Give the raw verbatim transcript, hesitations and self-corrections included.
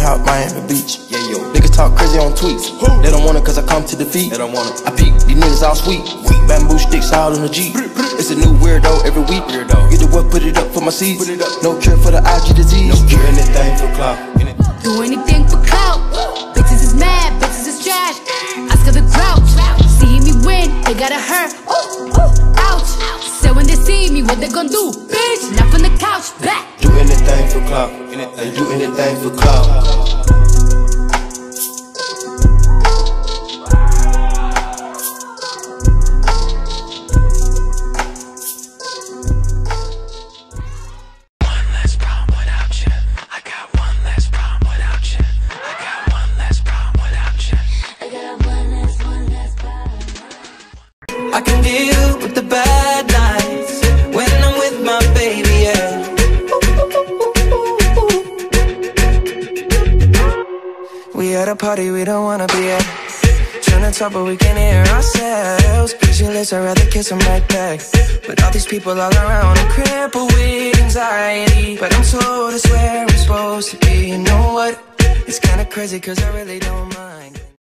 out Miami Beach. Yeah, yo. Niggas talk crazy on tweets. They don't want it cause I come to defeat. They don't want it. I peek, these niggas all sweet. Bamboo sticks all in the Jeep. It's a new weirdo every week. Weirdo. Get the what, put it up for my seeds. No cure for the I G disease. No cure anything for clout. Do anything for clout. Bitches is mad, bitches is trash. Oscar the Grouch. See me win, they gotta hurt. Ooh, ooh, ouch. So when they see me, what they gon' do? Bitch, not from the couch, back. Do anything for clout. Anything, do anything for clout. I can deal with the bad nights when I'm with my baby, yeah. We at a party we don't wanna be at. Trying to talk but we can't hear ourselves. Pictureless, I'd rather kiss them right back. But all these people all around, I'm crippled with anxiety. But I'm told it's where I'm supposed to be. You know what? It's kinda crazy cause I really don't mind.